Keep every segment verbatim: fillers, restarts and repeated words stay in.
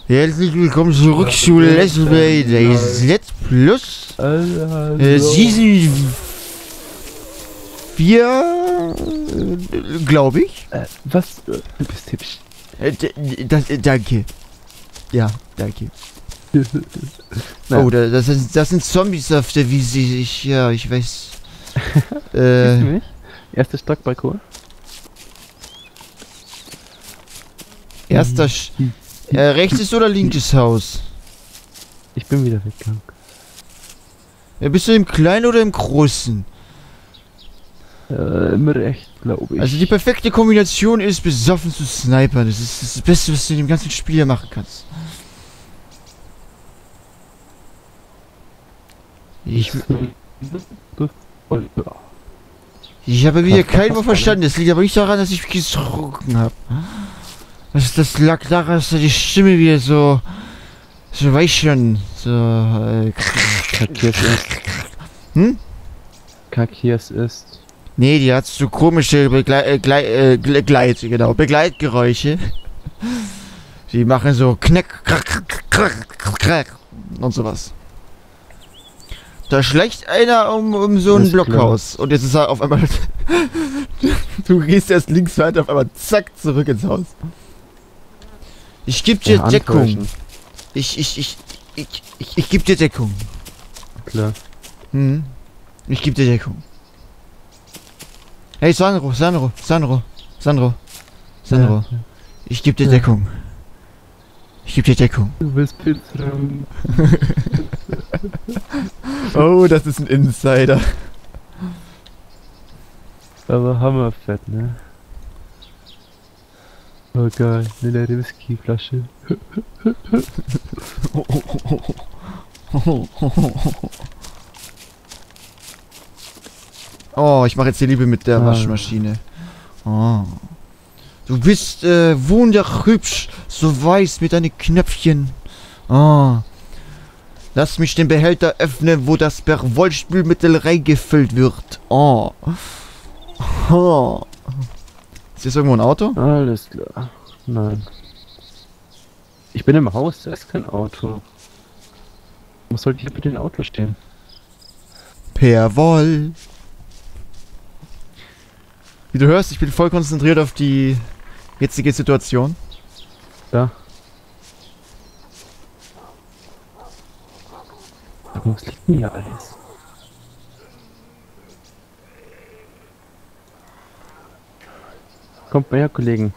Herzlich willkommen zurück zu Let's Play DayZ Plus. Äh, Season vier, äh, glaube ich. Äh, was? Du bist hübsch. Äh, das, äh, danke. Ja, danke. Oh, da, das, sind, das sind Zombies auf der Wiese. Ich, ja, ich weiß. äh, Siehst du mich? Erster Stockbalkon. Erster Sch äh, rechtes oder linkes Haus? Ich bin wieder weggegangen. Ja, bist du im Kleinen oder im Großen? Äh, im Recht, glaube ich. Also die perfekte Kombination ist, besoffen zu snipern. Das ist das Beste, was du in dem ganzen Spiel machen kannst. Ich... Ich habe wieder kein Wort verstanden. Das liegt aber nicht daran, dass ich getrunken habe. Das, das lag daran, dass die Stimme wieder so... So weiß schon. So... Äh, Kakiers ist. Hm? Kakiers ist. Nee, die hat so komische Begle äh, Gleit, äh, Gleit, genau, Begleitgeräusche. Die machen so knack, krack, krack, krack und sowas. Da schleicht einer um, um so ein Blockhaus und jetzt ist er auf einmal... Du gehst erst links weiter, auf einmal zack, zurück ins Haus. Ich geb dir Ja, Deckung. Ich, ich, ich, ich, ich, ich geb dir Deckung. Klar. Hm. Ich geb dir Deckung. Hey, Sandro, Sandro, Sandro, Sandro, Sandro. Ja, ja. Ich geb dir Ja. Deckung. Ich geb dir Deckung. Du willst Pizza. Oh, das ist ein Insider. Aber hammerfett, ne? Oh geil, eine leere Whiskyflasche. Oh, ich mache jetzt die Liebe mit der Ah. Waschmaschine. Oh. Du bist äh, wunderhübsch, so weiß mit deinen Knöpfchen. Oh. Lass mich den Behälter öffnen, wo das Perwollspülmittel reingefüllt wird. Oh. Oh. Ist das irgendwo ein Auto? Alles klar. Nein. Ich bin im Haus, da ist kein Auto. Was sollte hier bitte ein Auto stehen? Perwoll. Wie du hörst, ich bin voll konzentriert auf die jetzige Situation. Da. Aber was liegt denn hier alles? Kommt mal her, Kollegen.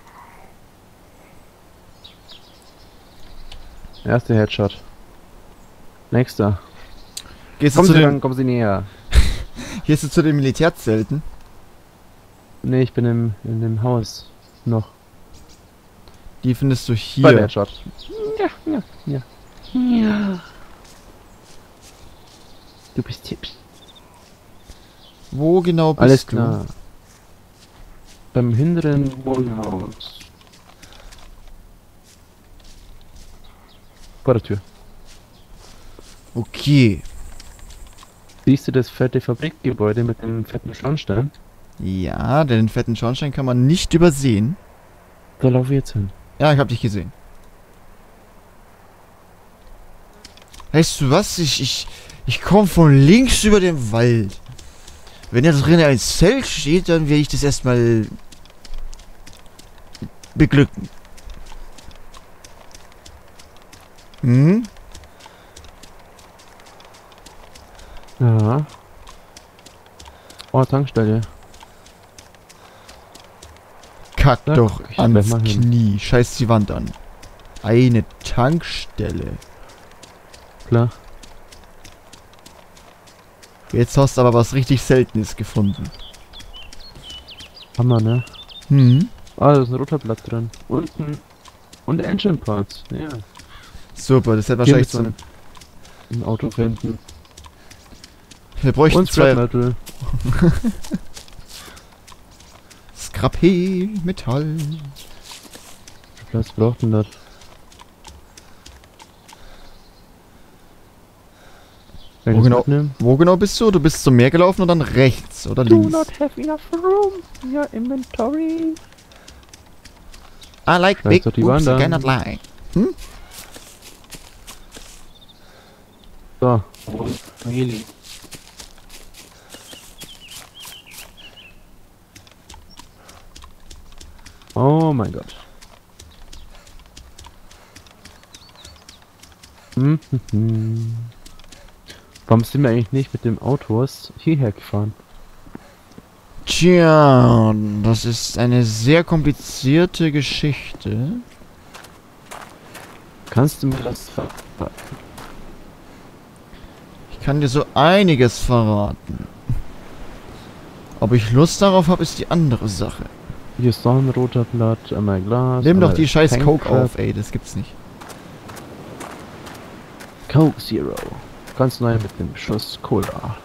Erster Headshot. Nächster. Gehst du Kommen zu Sie den, ran, kommen Sie näher. gehst du zu den Militärzelten? Ne, ich bin im, in dem Haus. Noch. Die findest du Zweiter hier. Headshot. Ja, ja, ja. Ja. Du bist hübsch. Wo genau bist Alles du? klar. Beim hinteren Wohnhaus. Vor der Tür. Okay. Siehst du das fette Fabrikgebäude mit dem fetten Schornstein? Ja, den fetten Schornstein kann man nicht übersehen. Da laufe ich jetzt hin. Ja, ich hab dich gesehen. Weißt du was? Ich, ich, ich komme von links über den Wald. Wenn da drin ein Zelt steht, dann werde ich das erstmal beglücken. Hm? Ja. Oh, Tankstelle. Kack Ja, doch guck ich ans gleich mal hin. Knie. Scheiß die Wand an. Eine Tankstelle. Klar. Jetzt hast du aber was richtig Seltenes gefunden. Hammer, ne? Hm? Ah, da ist ein roter Blatt drin. Unten. Und Engine Parts. Ja. Super, das hätte Hier wahrscheinlich müssen so ein... Ein Auto finden. Wir bräuchten Und zwei... Scrap Metal. Skrapé, Metall. Was braucht denn das? Kann ich Wo das genau, mitnehmen? wo genau bist du? Du bist zum Meer gelaufen und dann rechts oder Do links? not have enough room in your inventory. I like Da big ist doch die boobs, I Wand cannot lie. Hm? So. Heli. Oh mein Gott. Hm, hm, hm. Warum sind wir eigentlich nicht mit dem Autos hierher gefahren? Tja, das ist eine sehr komplizierte Geschichte. Kannst du mir das verraten? Ich kann dir so einiges verraten. Ob ich Lust darauf habe, ist die andere Sache. Hier ist noch ein roter Blatt, einmal Glas. Nimm doch einmal die scheiß Tank Coke Crab. auf, ey, das gibt's nicht. Coke Zero. Ganz neu mit dem Schuss Cola.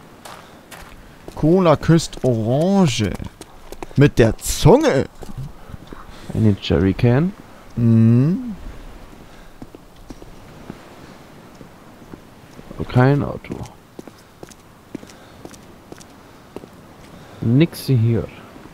Cola küsst Orange. Mit der Zunge. Eine Jerrycan. Mhm. Kein Auto. Nix hier.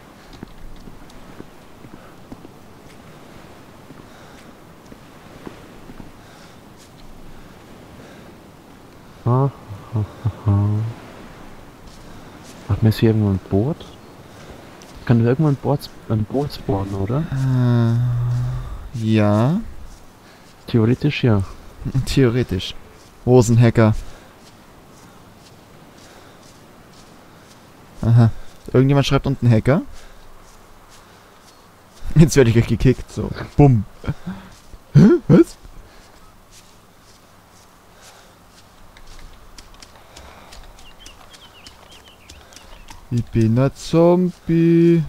Ha, ha, ha, ha. Ach, mir ist hier irgendwo ein Boot? Kann irgendwann ein Boot, ein Boot spawnen, oder? Äh, ja. Theoretisch ja. Theoretisch. Rosenhacker. Aha. Irgendjemand schreibt unten Hacker. Jetzt werde ich gleich gekickt. So. Bumm. Hä? Was? Ich bin ein Zombie.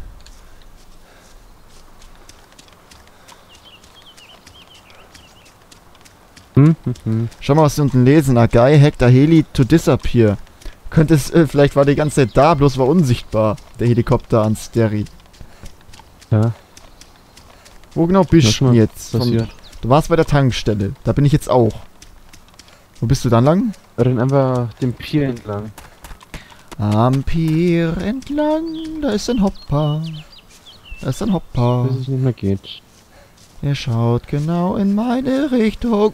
Hm, hm, hm. Schau mal, was sie unten lesen. A guy hacked a heli to disappear. Könnte es, äh, vielleicht war die ganze Zeit da, bloß war unsichtbar. Der Helikopter an Steri. Ja, Wo genau bist Was du mal jetzt? Von, passiert. du warst bei der Tankstelle. Da bin ich jetzt auch. Wo bist du dann lang? renn einfach den Pier entlang. Am Pier entlang, da ist ein Hopper. Da ist ein Hopper. Bis es nicht mehr geht. Er schaut genau in meine Richtung.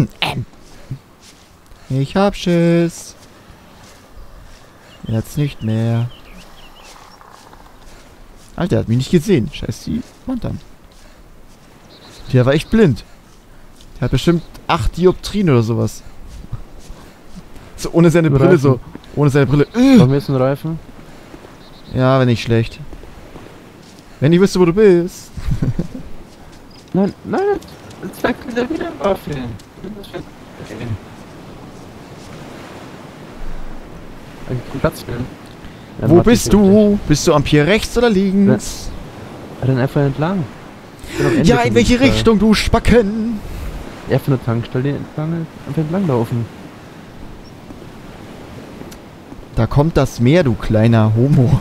Ich hab Schiss. Jetzt nicht mehr. Alter, er hat mich nicht gesehen. Scheiß die Wand an. Der war echt blind. Der hat bestimmt acht Dioptrien oder sowas. So ohne seine Brille Reifen. so. Ohne seine Brille. Brauchen wir jetzt einen Reifen? Ja, wenn nicht schlecht. Wenn ich wüsste, wo du bist. Nein, nein, jetzt wechselt er wieder Waffe. Okay. Ein Platz für. Ja, Wo warte, bist ich- du? Bist du am Pier rechts oder links? Renn einfach entlang. Ich bin am Ende Ja, von in welche dem Teil. Richtung, du Spacken? Ja, von der Tankstelle entlang, einfach entlang laufen. Da kommt das Meer, du kleiner Homo.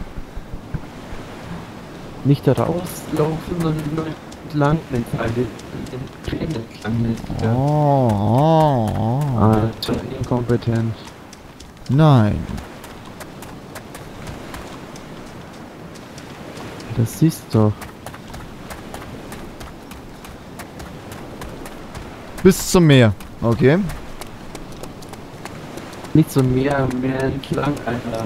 Nicht da rauslaufen, sondern nur entlang den Teil, den den Tränen entlang. Oh, Ja. oh, oh. Ah, zu inkompetent. Nein. Das siehst du doch. Bis zum Meer. Okay. Nicht so mehr, mehr entlang, Alter.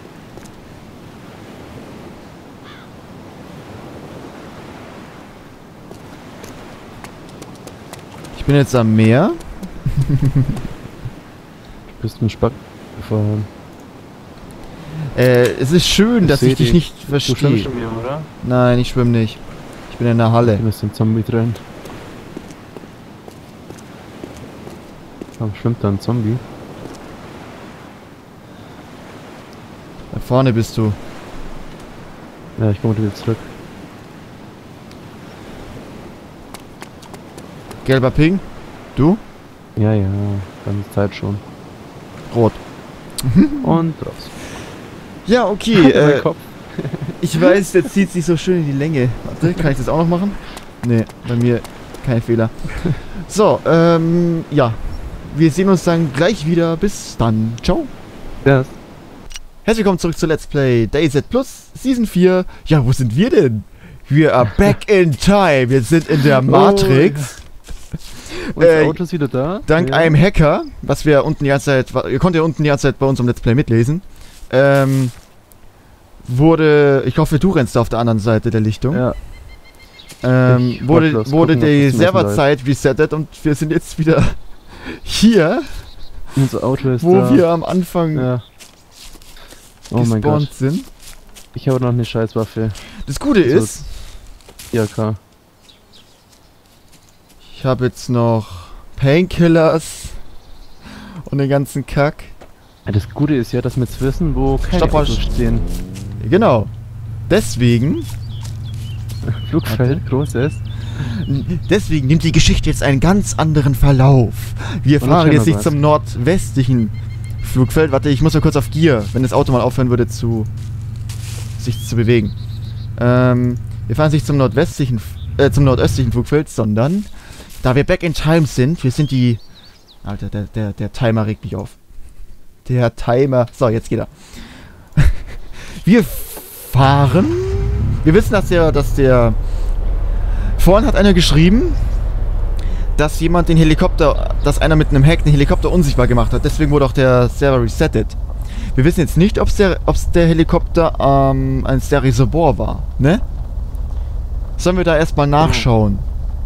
Ich bin jetzt am Meer. Du bist ein Spack gefahren. Äh, es ist schön, Ich dass seh ich dich dich. nicht Du schwimmst verstehe. schon mehr, oder? Nein, ich schwimme nicht. Ich bin in der Halle. Du bist ein Zombie drin. Warum schwimmt da ein Zombie? Da vorne bist du. Ja, ich komme wieder zurück. Gelber Ping. Du? Ja, ja, ganze Zeit schon. Rot. Und raus. Ja, okay. Mein äh, Kopf. ich weiß, der zieht sich so schön in die Länge. Warte, kann ich das auch noch machen? Nee, bei mir kein Fehler. So, ähm, ja. Wir sehen uns dann gleich wieder. Bis dann. Ciao. Ja, Herzlich willkommen zurück zu Let's Play DayZ Plus Season vier. Ja, wo sind wir denn? Wir are back in time. Wir sind in der Matrix. Unser Äh, Auto ist wieder da. Dank ja. einem Hacker, was wir unten die ganze Zeit, ihr konntet ja unten die ganze Zeit bei uns im Let's Play mitlesen, ähm, wurde, ich hoffe, du rennst da auf der anderen Seite der Lichtung, Ja. ähm, Ich wurde, wollte bloß wurde gucken, ob die das Messen Serverzeit resettet und wir sind jetzt wieder hier, Unser Auto ist wo da. wir am Anfang Ja. Oh mein gespawnt Gott. sind. Ich habe noch eine Scheißwaffe. Das Gute So. ist, Ja, klar. ich habe jetzt noch Painkillers und den ganzen Kack. Ja, das Gute ist ja, dass wir jetzt wissen, wo keine Stopp mal. Autos stehen. Genau. Deswegen, Flugfeld, großes. deswegen nimmt die Geschichte jetzt einen ganz anderen Verlauf. Wir Und fahren erzähl jetzt mal nicht was. zum nordwestlichen Flugfeld. Warte, ich muss mal kurz auf Gear, wenn das Auto mal aufhören würde zu sich zu bewegen. Ähm, wir fahren nicht zum nordwestlichen, äh, zum nordöstlichen Flugfeld, sondern da wir back in time sind, wir sind die... Alter, der, der, der Timer regt mich auf. Der Timer... So, jetzt geht er. Wir fahren... Wir wissen, dass der, dass der... Vorhin hat einer geschrieben, dass jemand den Helikopter, dass einer mit einem Hack den Helikopter unsichtbar gemacht hat. Deswegen wurde auch der Server resettet. Wir wissen jetzt nicht, ob es der, ob's der Helikopter ähm, ein Sterisobor war, ne? Sollen wir da erstmal nachschauen?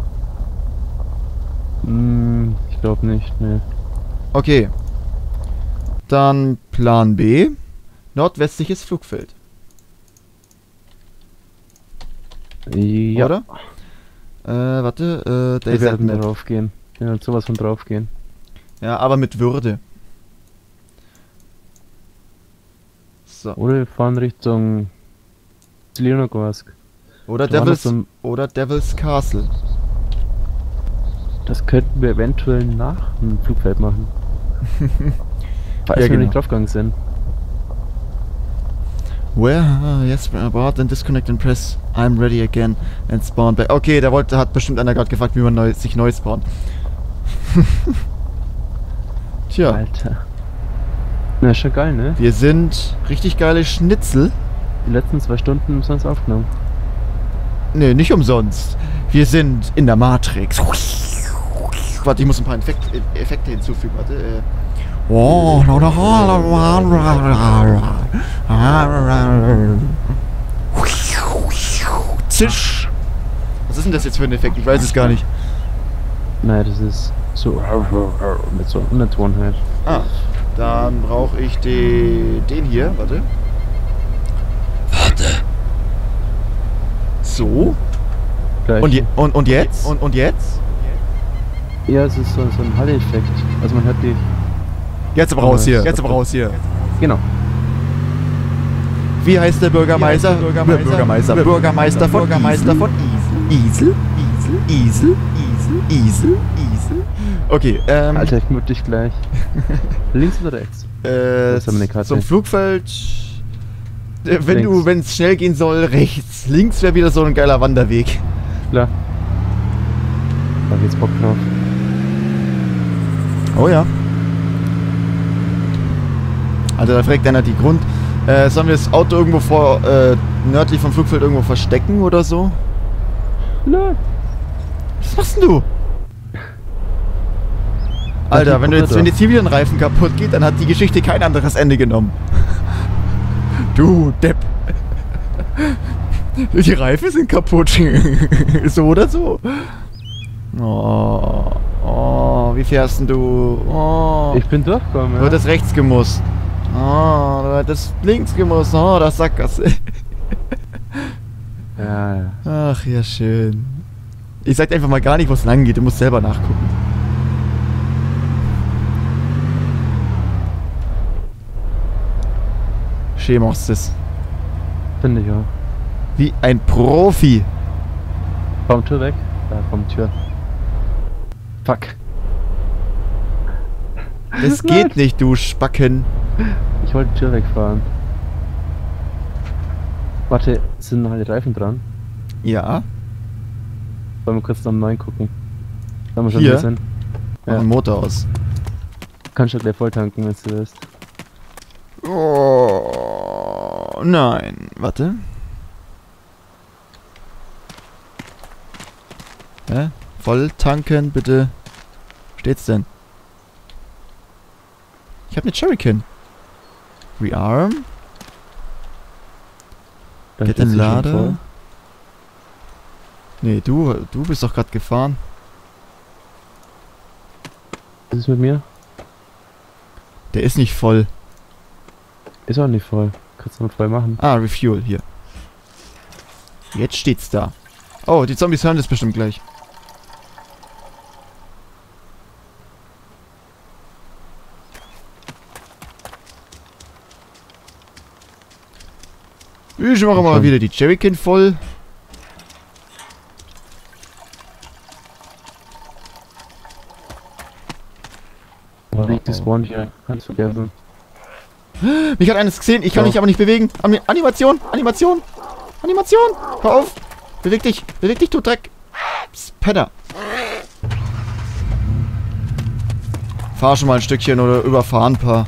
Hm, ich glaube nicht, ne. Okay. Dann Plan B. Nordwestliches Flugfeld. Ja. Oder? Äh, warte, äh, Wir werden Map. drauf gehen. Ja, sowas von drauf gehen. Ja, aber mit Würde. So. Oder wir fahren Richtung Zelenorgorsk. Oder Da war Devil's, noch so ein- oder Devil's Castle. Das könnten wir eventuell nach dem Flugfeld machen. Falls Ja, wir genau. nicht draufgegangen sind. Where? Ah, yes, about then disconnect and press I'm ready again and spawn back. Okay, der wollte, hat bestimmt einer gerade gefragt, wie man neu, sich neu spawnt. Tja, Alter. Na, ist schon geil, ne? wir sind richtig geile Schnitzel. Die letzten zwei Stunden haben wir uns aufgenommen. Ne, nicht umsonst. Wir sind in der Matrix. Warte, ich muss ein paar Effekt, Effekte hinzufügen. Warte. Äh. Oh, Zisch. Was ist denn das jetzt für ein Effekt? Ich weiß es gar nicht. Nein, das ist so mit so Unterton halt. Ah, dann brauche ich den, den hier. Warte. Warte. So. Gleich. Und, je, und, und jetzt? Und, und jetzt? Ja, es ist so, so ein Hall-Effekt. Also man hört die. Jetzt aber raus hier. Jetzt aber raus hier. Genau. Wie heißt der Bürgermeister? Bürgermeister, Bürgermeister, Bürgermeister von Bürgermeister von Isel. Isel, Isel, Isel, Isel, Isel. Okay, ähm. Alter, ich mute dich gleich. Links oder rechts? Äh, ist aber eine Karte. zum Flugfeld. Äh, wenn Links. du, wenn es schnell gehen soll, rechts. Links wäre wieder so ein geiler Wanderweg. Klar. Da hab ich jetzt Bock drauf. Oh ja. Alter, da fragt einer die Grund. Äh, sollen wir das Auto irgendwo vor, äh, nördlich vom Flugfeld irgendwo verstecken oder so? Nein. Was machst denn du? Alter, wenn du jetzt, wenn jetzt hier wieder ein Reifen kaputt geht, dann hat die Geschichte kein anderes Ende genommen. Du Depp. Die Reifen sind kaputt. So oder so. Oh, oh, wie fährst denn du? Oh, Ich bin durchgekommen, du ja. hättest rechts gemusst. Oh, du hättest links gemusst. Oh, das Sackgasse. Ja, ja. Ach ja, schön. Ich sag dir einfach mal gar nicht, wo es lang geht. Du musst selber nachgucken. Schön machst du es. Finde ich auch. Wie ein Profi. Komm, Tür weg. Da kommt Tür. Fuck. Das geht nicht, du Spacken. Ich wollte die Tür wegfahren. Warte, sind noch alle Reifen dran? Ja, Wollen wir kurz nach dem neuen gucken? Da haben wir schon Hier? ein bisschen. mach Ja. den Motor aus. Kannst du gleich voll tanken, wenn du willst. Oh, nein. Warte. Hä? Voll tanken, bitte. Steht's denn? Ich habe eine Cherrykin. Rearm. Da Get steht in sie schon Lade. vor. Nee, du, du bist doch gerade gefahren. Was ist mit mir? Der ist nicht voll. Ist auch nicht voll. Kannst du mit voll machen. Ah, Refuel, hier. Jetzt steht's da. Oh, die Zombies hören das bestimmt gleich. Ich mache mal schon. wieder die Cherrykin voll. Oh, liegt die Spawn hier. Kannst du vergessen. Mich hat eines gesehen, ich kann Ja. mich aber nicht bewegen. Ani- Animation, Animation, Animation. Hör auf. Beweg dich, beweg dich, du Dreck. Psst, Penner. Fahr schon mal ein Stückchen oder überfahr ein paar.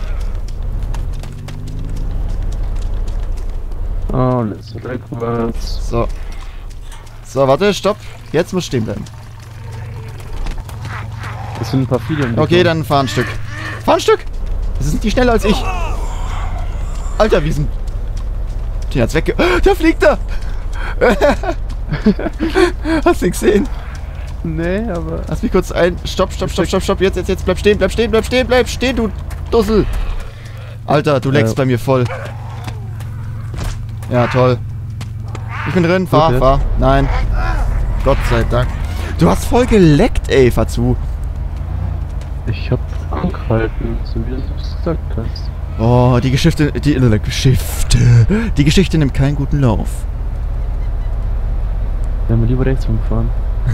Oh, let's backwards. So. So, warte, stopp. Jetzt muss stehen bleiben. Das sind ein paar viele. im Okay, Weg. dann fahr ein Stück. Fahr ein Stück! Das sind die schneller als ich. Alter, wie sind... Den hat's wegge... Oh, da fliegt er! Hast du ihn gesehen? Nee, aber. Lass mich kurz ein... Stopp, stopp, stopp, stopp, stopp. Jetzt, jetzt, jetzt. Bleib stehen, bleib stehen, bleib stehen, bleib stehen, du Dussel. Alter, du leckst Äh. bei mir voll. Ja, toll. Ich bin drin, fahr, Gut, fahr. Nein. Gott sei Dank. Du hast voll geleckt, ey, fahr zu. Ich hab angehalten, so wie du es gesagt hast. Oh, die Geschichte, die äh, Geschichte, die Geschichte nimmt keinen guten Lauf. Wenn wir lieber rechts rumfahren.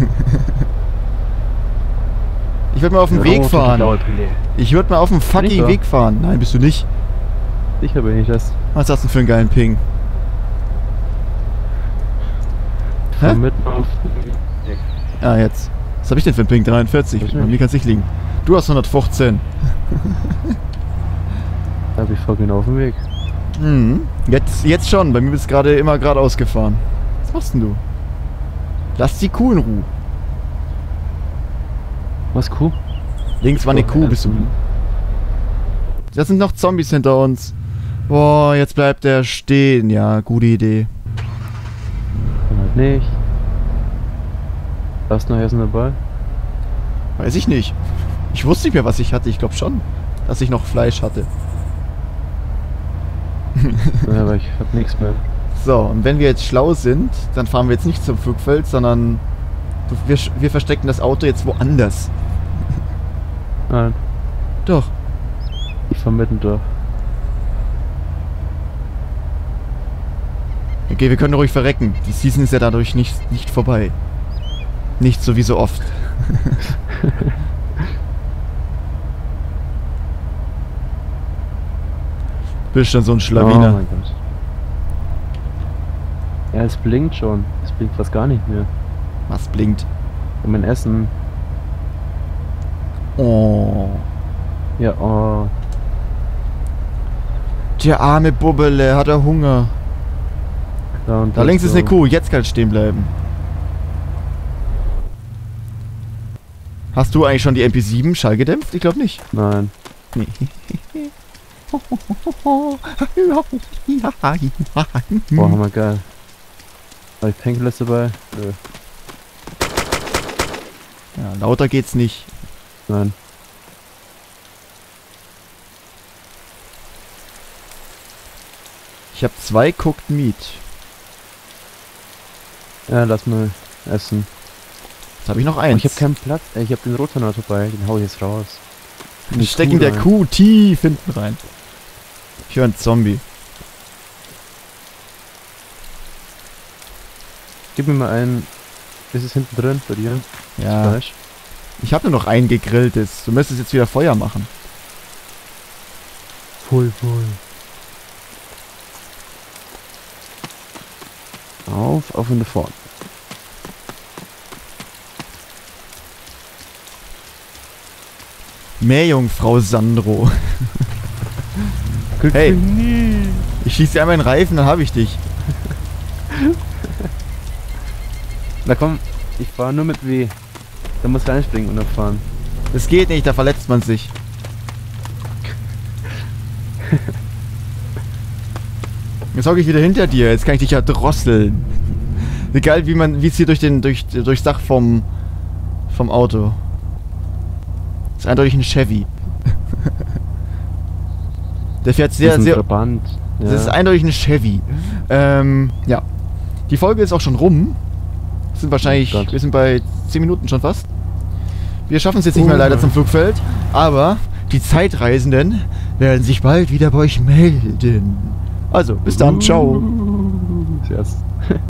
Ich würde mal auf den Weg fahren. Ich würde mal auf den fucking Sicher? Weg fahren. Nein, bist du nicht. Sicher bin ich das. Was hast du denn für einen geilen Ping? Hä? Fahr mitten auf. Ah, jetzt. Was habe ich denn für einen Ping? dreiundvierzig. Weiß Bei nicht. mir kann es nicht liegen. Du hast hundertfünfzehn. Da hab ich voll genau auf dem Weg. Mhm. Jetzt, jetzt schon. Bei mir bist du gerade immer geradeaus gefahren. Was machst denn du? Lass die Kuh in Ruhe. Was, Kuh? Links war eine Kuh, bist du. Da sind noch Zombies hinter uns. Boah, jetzt bleibt der stehen. Ja, gute Idee. Dann halt nicht. Hast du noch Essen dabei? Weiß ich nicht. Ich wusste nicht mehr, was ich hatte. Ich glaube schon, dass ich noch Fleisch hatte. Ja, aber ich hab nichts mehr. So, und wenn wir jetzt schlau sind, dann fahren wir jetzt nicht zum Flugfeld, sondern wir, wir verstecken das Auto jetzt woanders. Nein, Doch. ich fahr mitten durch. Okay, wir können ruhig verrecken. Die Season ist ja dadurch nicht, nicht vorbei. Nicht so wie so oft. Bist schon so ein Oh Schlawiner. mein Gott. Ja, es blinkt schon. Es blinkt fast gar nicht mehr. Was blinkt? Und mein Essen. Oh. Ja, oh. Der arme Bubbele, hat er Hunger. Da, und Da das links ist so. eine Kuh, jetzt kann es stehen bleiben. Hast du eigentlich schon die M P sieben Schall gedämpft? Ich glaube nicht. Nein. Nee. Boah, hammer geil. Habe ich Painkillers dabei? Nö. Ja, lauter geht's nicht. Nein. Ich habe zwei Cooked Meat. Ja, lass mal essen. Jetzt habe ich noch Oh, eins. ich habe keinen Platz. Ey, ich habe den Rotornaut dabei. Den hau ich jetzt raus. In die Wir stecken Kuh der rein. Kuh tief hinten rein. Ich höre einen Zombie. Gib mir mal einen. Ist es hinten drin bei dir? Ja, Fleisch? ich habe nur noch ein gegrilltes. Du müsstest jetzt wieder Feuer machen. Voll, voll. Auf, auf und davon. Meerjungfrau Sandro. Hey. Ich schieße dir einmal den Reifen, dann habe ich dich. Na komm, ich fahre nur mit W. Da muss reinspringen und dann fahren. Das geht nicht, da verletzt man sich. Jetzt hocke ich wieder hinter dir, jetzt kann ich dich ja drosseln. Egal wie man, wie es hier durch den, durch, durchs Dach vom, vom Auto. Das ist eindeutig ein Chevy. Der fährt sehr, sehr... Trabant. Ja. Das ist eindeutig ein Chevy. Ähm, ja. Die Folge ist auch schon rum. Das sind wahrscheinlich, Oh, wir sind bei zehn Minuten schon fast. Wir schaffen es jetzt nicht Oh mehr leider Mann. zum Flugfeld, aber die Zeitreisenden werden sich bald wieder bei euch melden. Also, bis dann, ciao. Bis erst.